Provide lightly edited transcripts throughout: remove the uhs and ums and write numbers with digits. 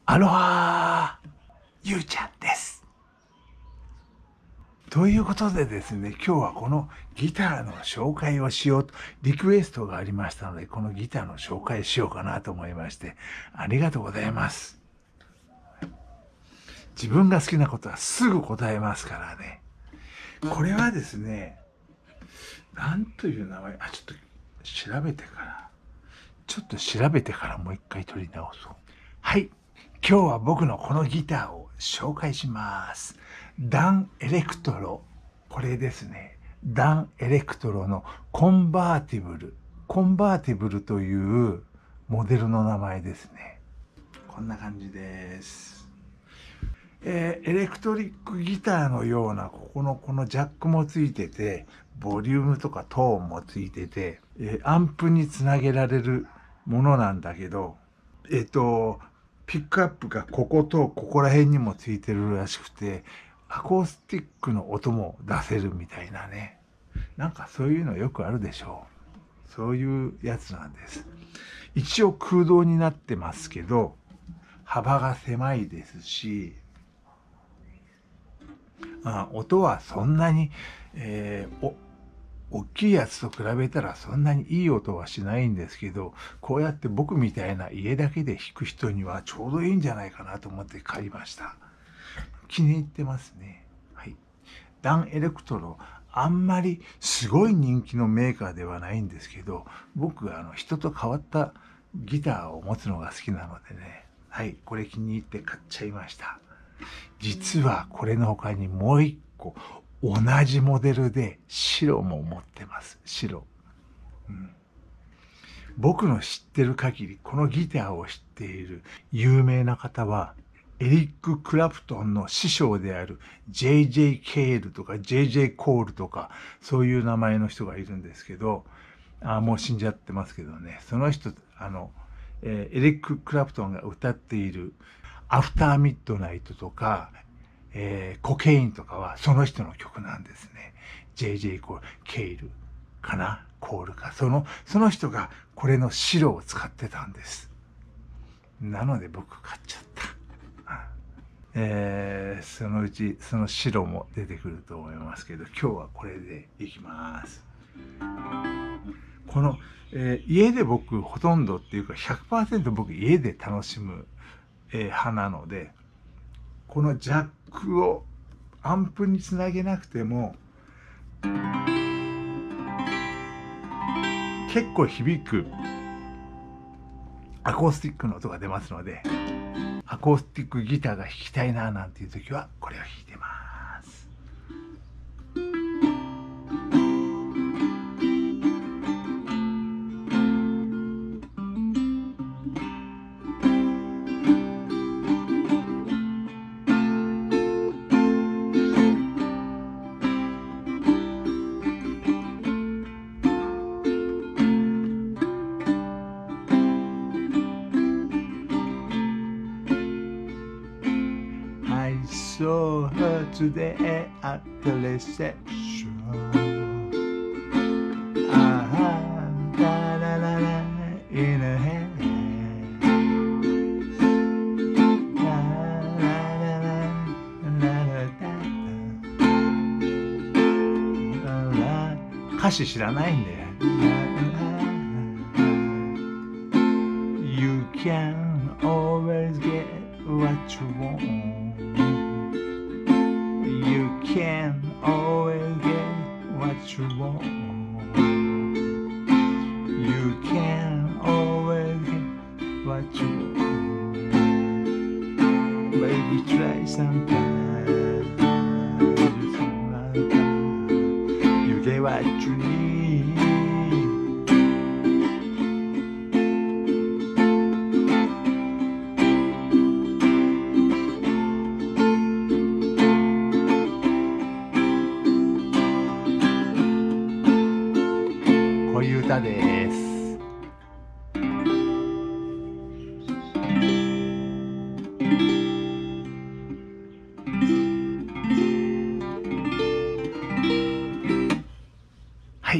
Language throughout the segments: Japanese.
アロハー、ゆうちゃんです。ということでですね、今日はこのギターの紹介をしようとリクエストがありましたので、このギターの紹介しようかなと思いまして、ありがとうございます。自分が好きなことはすぐ答えますからね。これはですね、なんという名前、ちょっと調べてからもう一回取り直そう。はい。今日は僕のこのギターを紹介します。ダン・エレクトロ。これですね。ダン・エレクトロのコンバーティブル。コンバーティブルというモデルの名前ですね。こんな感じです。エレクトリックギターのようなこのジャックもついてて、ボリュームとかトーンもついてて、アンプにつなげられるものなんだけど、ピックアップがこことここら辺にもついてるらしくて、アコースティックの音も出せるみたいなね。なんかそういうのよくあるでしょう。そういうやつなんです。一応空洞になってますけど、幅が狭いですし、音はそんなに、大きいやつと比べたらそんなにいい音はしないんですけど、こうやって僕みたいな家だけで弾く人にはちょうどいいんじゃないかなと思って買いました。気に入ってますね。はい。ダン・エレクトロ、あんまりすごい人気のメーカーではないんですけど、僕は人と変わったギターを持つのが好きなのでね、はい、これ気に入って買っちゃいました。実はこれの他にもう一個、同じモデルで白も持ってます。白。僕の知ってる限り、このギターを知っている有名な方は、エリック・クラプトンの師匠である J.J. ケールとか J.J. コールとか、そういう名前の人がいるんですけど、もう死んじゃってますけどね、その人、エリック・クラプトンが歌っているアフターミッドナイトとか、コケインとかはその人の曲なんですね。J.J. コール、ケールかなコールか。その人がこれの白を使ってたんです。なので僕買っちゃった。そのうちその白も出てくると思いますけど、今日はこれでいきます。この、家で僕ほとんどっていうか 100% 僕家で楽しむ、派なので、このジャックをアンプにつなげなくても結構響くアコースティックの音が出ますので、アコースティックギターが弾きたいななんていう時はこれを弾いてます。I saw her today at the reception. Da-da-da-da, in her hand. Da-da-da-da-da-da-da. 歌詞知らないんで。You can always get what you want.You can always get what you want. You can always get what you want. Baby, try sometime. You get what you need.こういう歌です。はい。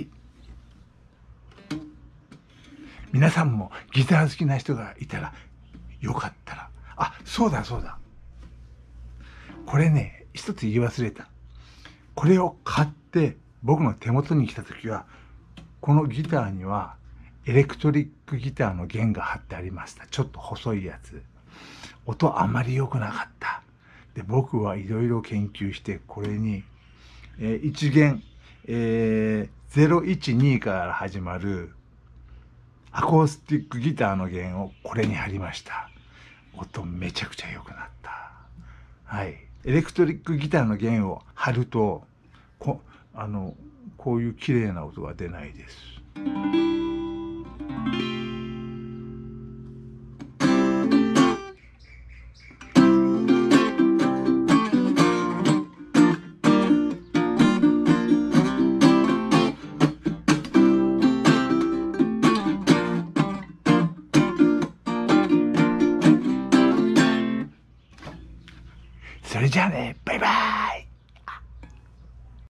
皆さんもギター好きな人がいたら、よかったらあ、そうだそうだ。これね、一つ言い忘れた。これを買って僕の手元に来た時は、このギターにはエレクトリックギターの弦が貼ってありました。ちょっと細いやつ。音あんまり良くなかった。で、僕はいろいろ研究して、これに、1弦、012から始まるアコースティックギターの弦をこれに貼りました。音めちゃくちゃ良くなった。はい。エレクトリックギターの弦を貼ると、こういう綺麗な音が出ないです。それじゃあね、バイバイ。